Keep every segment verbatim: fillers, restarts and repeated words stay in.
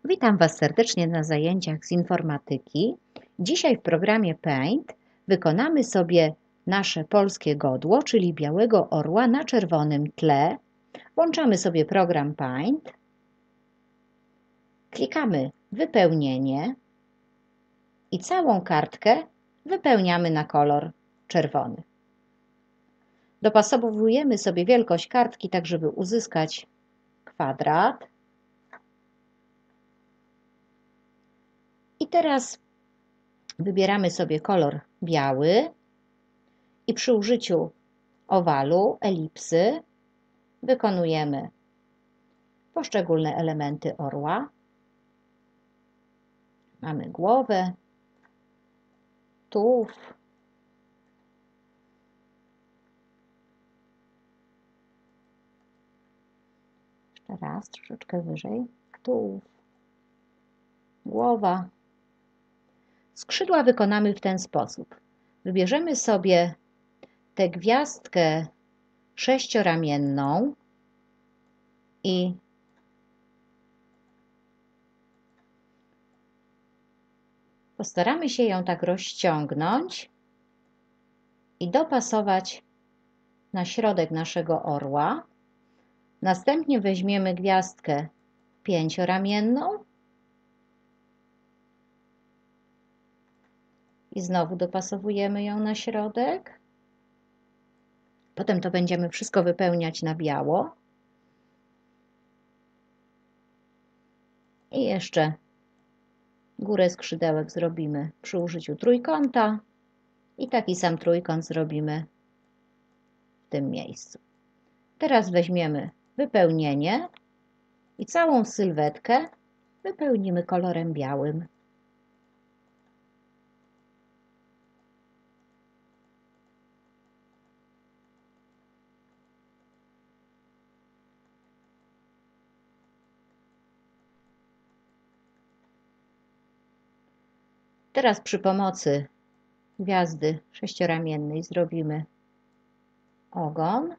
Witam Was serdecznie na zajęciach z informatyki. Dzisiaj w programie Paint wykonamy sobie nasze polskie godło, czyli białego orła na czerwonym tle. Włączamy sobie program Paint. Klikamy wypełnienie i całą kartkę wypełniamy na kolor czerwony. Dopasowujemy sobie wielkość kartki, tak żeby uzyskać kwadrat. I teraz wybieramy sobie kolor biały i przy użyciu owalu, elipsy wykonujemy poszczególne elementy orła. Mamy głowę, tułów, jeszcze raz, troszeczkę wyżej, tułów, głowa. Skrzydła wykonamy w ten sposób. Wybierzemy sobie tę gwiazdkę sześcioramienną i postaramy się ją tak rozciągnąć i dopasować na środek naszego orła. Następnie weźmiemy gwiazdkę pięcioramienną i znowu dopasowujemy ją na środek. Potem to będziemy wszystko wypełniać na biało. I jeszcze górę skrzydełek zrobimy przy użyciu trójkąta i taki sam trójkąt zrobimy w tym miejscu. Teraz weźmiemy wypełnienie i całą sylwetkę wypełnimy kolorem białym. Teraz przy pomocy gwiazdy sześcioramiennej zrobimy ogon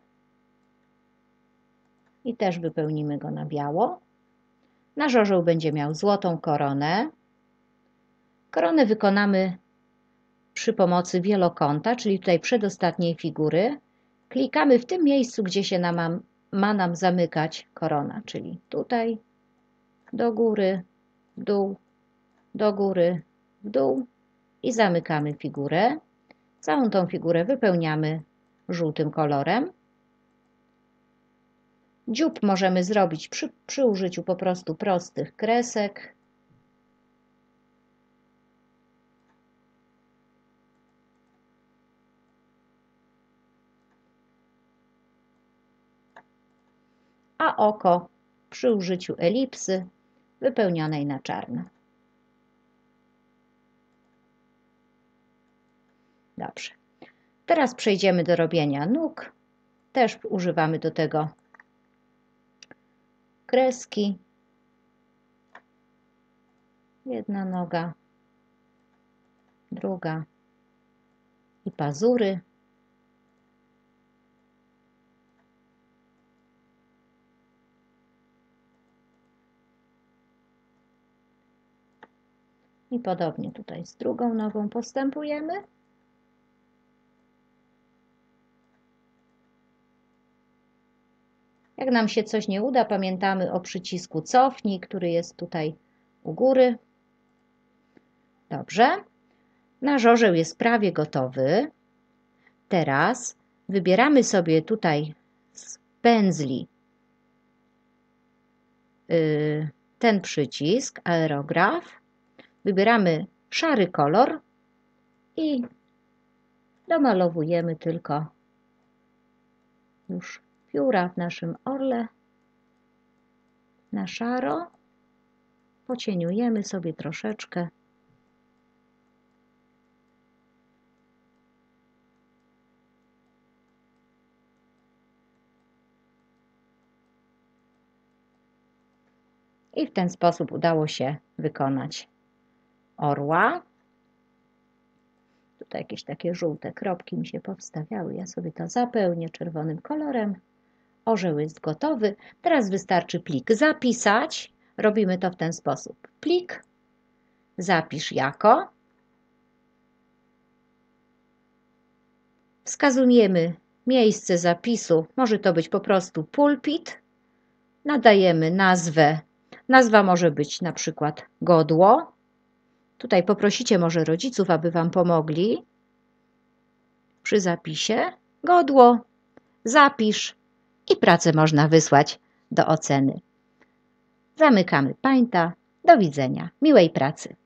i też wypełnimy go na biało. Nasz orzeł będzie miał złotą koronę. Koronę wykonamy przy pomocy wielokąta, czyli tutaj przedostatniej figury. Klikamy w tym miejscu, gdzie się nam, ma nam zamykać korona, czyli tutaj do góry, w dół, do góry, w dół i zamykamy figurę. Całą tą figurę wypełniamy żółtym kolorem. Dziób możemy zrobić przy, przy użyciu po prostu prostych kresek. A oko przy użyciu elipsy wypełnionej na czarno. Dobrze. Teraz przejdziemy do robienia nóg. Też używamy do tego kreski. Jedna noga, druga i pazury. I podobnie tutaj z drugą nogą postępujemy. Jak nam się coś nie uda, pamiętamy o przycisku cofnij, który jest tutaj u góry. Dobrze. Nasz orzeł jest prawie gotowy. Teraz wybieramy sobie tutaj z pędzli yy, ten przycisk, aerograf. Wybieramy szary kolor i domalowujemy tylko już pióra w naszym orle na szaro. Pocieniujemy sobie troszeczkę. I w ten sposób udało się wykonać orła. Tutaj jakieś takie żółte kropki mi się powstawiały. Ja sobie to zapełnię czerwonym kolorem. Orzeł jest gotowy. Teraz wystarczy plik zapisać Robimy to w ten sposób. Plik, zapisz jako, wskazujemy miejsce zapisu, może to być po prostu pulpit, nadajemy nazwę, nazwa może być na przykład godło. Tutaj poprosicie może rodziców, aby Wam pomogli przy zapisie. Godło, zapisz i pracę można wysłać do oceny. Zamykamy Painta. Do widzenia. Miłej pracy.